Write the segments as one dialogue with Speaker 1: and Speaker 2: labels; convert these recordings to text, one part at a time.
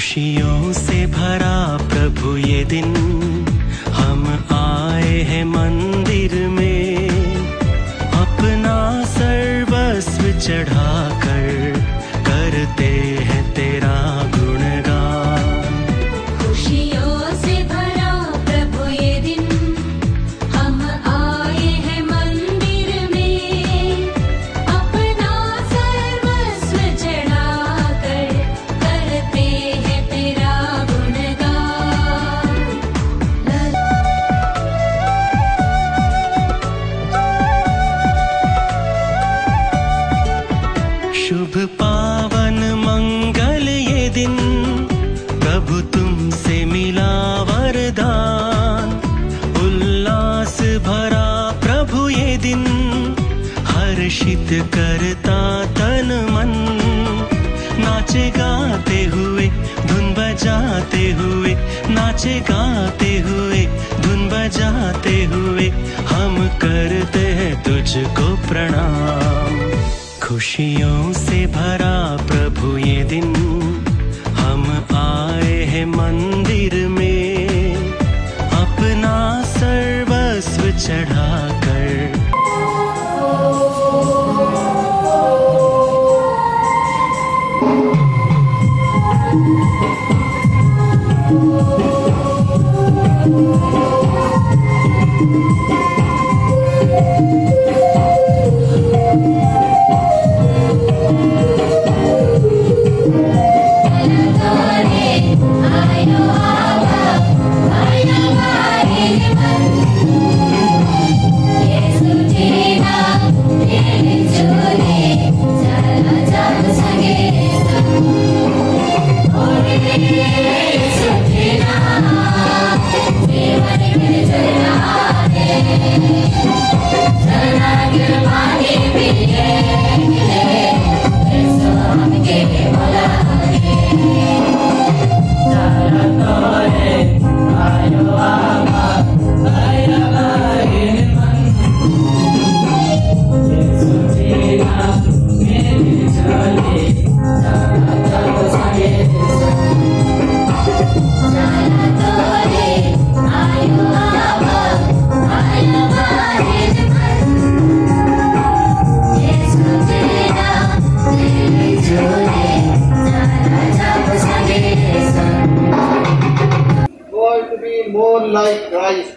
Speaker 1: खुशियों से भरा प्रभु ये दिन, हम आए हैं मंदिर में, अपना सर्वस्व चढ़ाकर करते हैं तेरा गुणगान।
Speaker 2: खुशियों से भरा प्रभु ये दिन, हम आए हैं मंदिर में, अपना सर्वस्व चढ़ाकर करते हैं तेरा गुणगान।
Speaker 1: शुभ पावन मंगल ये दिन, प्रभु तुमसे मिला वरदान। उल्लास भरा प्रभु ये दिन, हर्षित करता तन मन। नाचे गाते हुए धुन बजाते हुए, नाचे गाते हुए धुन बजाते हुए, हम करते हैं तुझको प्रणाम। खुशियों से भरा प्रभु ये दिन, हम आए हैं मंदिर में, अपना सर्वस्व चढ़ाकर।
Speaker 3: More like Christ.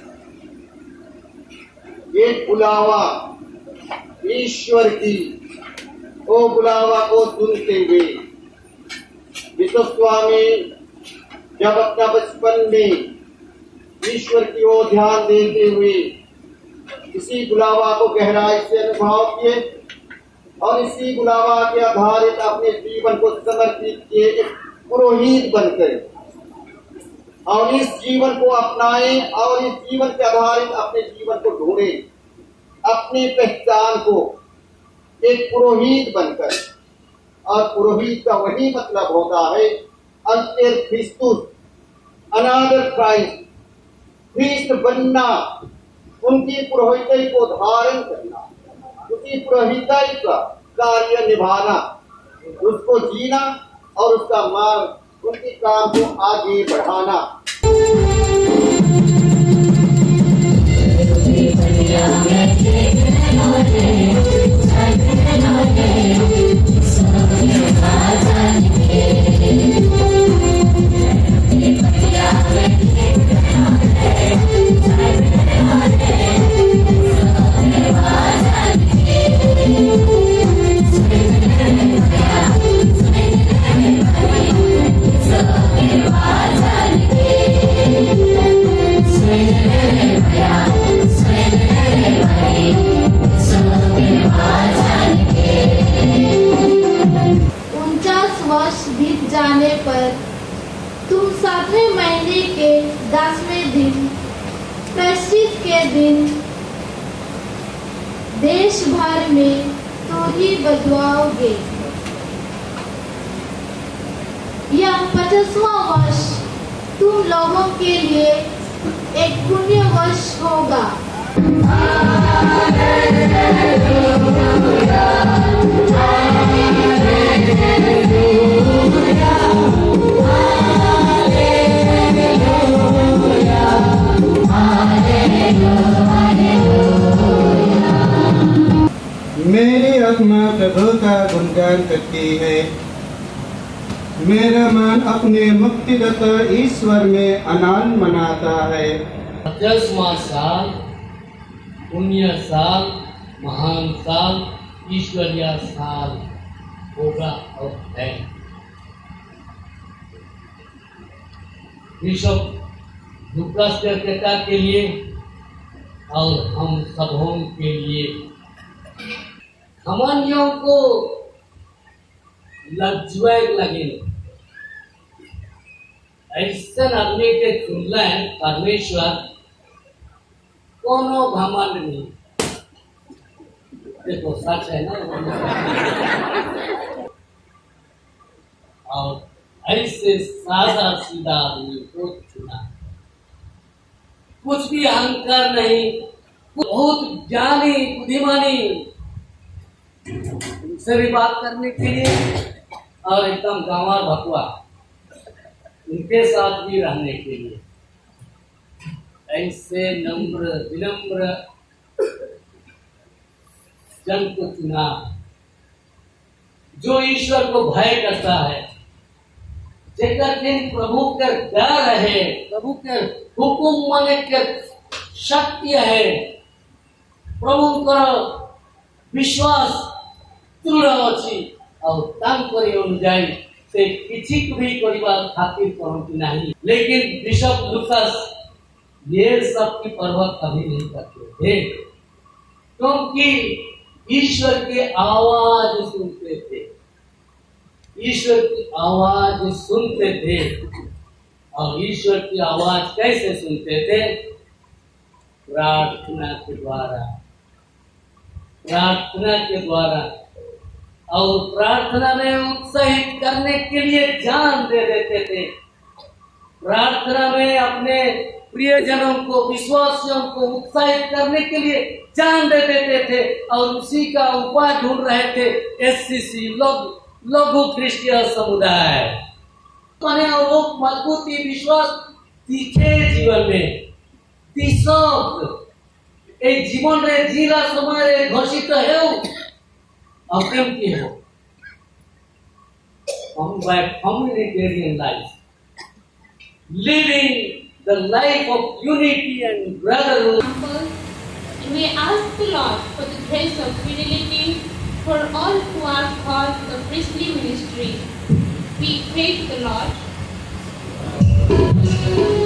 Speaker 3: ये बुलावा ईश्वर की, वो बुलावा को सुनते हुए विश्व स्वामी जब अपना बचपन में ईश्वर की ओर ध्यान देते हुए इसी बुलावा को गहराई से अनुभव किए और इसी बुलावा के आधारित अपने जीवन को समर्पित किए एक पुरोहित बनकर, और इस जीवन को अपनाएं और इस जीवन के आधारित अपने जीवन को ढूंढे, अपनी पहचान को एक पुरोहित बनकर। और पुरोहित का वही मतलब होता है अंतर क्रिस्तुस, अनादर क्राइस्ट, ख्रीस्त बनना, उनकी पुरोहिताई को धारण करना, उसी पुरोहिताई का कार्य निभाना, उसको जीना और उसका मार्ग, उनके काम को आगे बढ़ाना।
Speaker 4: जाने पर तुम 7वें महीने के 10वें दिन प्रायश्चित के दिन देश भर में तुरही बजवाओगे। यह 50वां वर्ष तुम लोगों के लिए एक पुण्य वर्ष होगा। Hallelujah, hallelujah, hallelujah.
Speaker 5: गुणगान करती है। मेरा मन अपने मुक्तिदाता ईश्वर में आनंद मनाता है।
Speaker 6: 10वां साल, पुण्य साल, महान साल, ईश्वरीय साल होगा और है। विश्व दुष्कृत्यता के लिए और हम सबों के लिए खमानियों को लज्जैक लगे ऐसा आदमी के चुनला है परमेश्वर कोनो घमंड नहीं। देखो सच है ना। और ऐसे सादा सीधा आदमी को चुना, कुछ भी अहंकार नहीं, बहुत ज्ञानी बुद्धिमानी उनसे भी बात करने के लिए और एकदम गांवा भकुआ उनके साथ भी रहने के लिए ऐसे नम्र विनम्र जन को चुना जो ईश्वर को भय करता है, जेकर दिन प्रभु के डर है, प्रभु के हुकुम माने के शक्ति है, प्रभु का विश्वास दृढ़ अच्छी और तांकर अनुजाई से किसी को भी परिवार खातिर करती नहीं। लेकिन बिशप लूकास ये सब की परवाह कभी नहीं करते थे, क्योंकि ईश्वर की आवाज सुनते थे, ईश्वर की आवाज सुनते थे। और ईश्वर की आवाज कैसे सुनते थे? प्रार्थना के द्वारा, प्रार्थना के द्वारा। और प्रार्थना में उत्साहित करने के लिए जान दे देते थे, प्रार्थना में अपने प्रियजनों को, विश्वासियों को उत्साहित करने के लिए जान दे देते थे। और उसी का उपाय ढूंढ रहे थे एससीसी लघु क्रिस्टीय समुदाय माने। और वो मजबूती विश्वास दिखे जीवन में जीवन रे जीला समय घोषित है अप्रेम की हो humanitarian life, living the life of unity and brotherhood.
Speaker 4: And we ask the Lord for the grace of fidelity for all who are called to the priestly ministry. We pray to the Lord.